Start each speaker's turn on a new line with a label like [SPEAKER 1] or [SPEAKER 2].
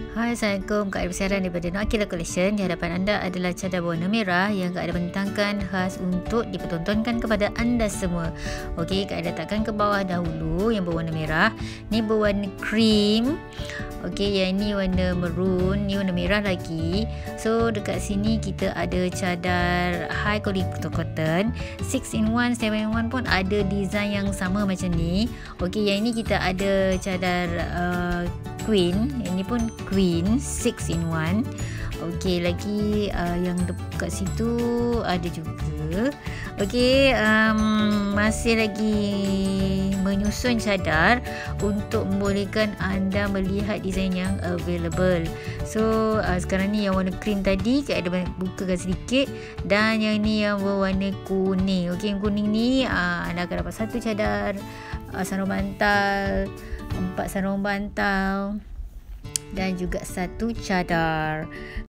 [SPEAKER 1] Hai, Assalamualaikum. Kak ada persiaran daripada Nur Akila Collection. Di hadapan anda adalah cadar berwarna merah yang Kak ada bentangkan khas untuk dipertontonkan kepada anda semua. Okey, Kak ada letakkan ke bawah dahulu yang berwarna merah. Ni berwarna cream. Okey, yang ni warna maroon, ni warna merah lagi. So dekat sini kita ada cadar high quality cotton 6 in 1, 7 in 1 pun ada design yang sama macam ni. Okey, yang ini kita ada cadar queen, yang ni pun queen 6 in 1. Okey, lagi yang dekat situ ada juga. Okey, masih lagi menyusun cadar untuk membolehkan anda melihat design yang available. So sekarang ni yang warna cream tadi Kak ada bukakan sedikit, dan yang ni yang berwarna kuning. Okey, yang kuning ni anda akan dapat satu cadar sarung bantal, 4 sarung bantal dan juga satu cadar.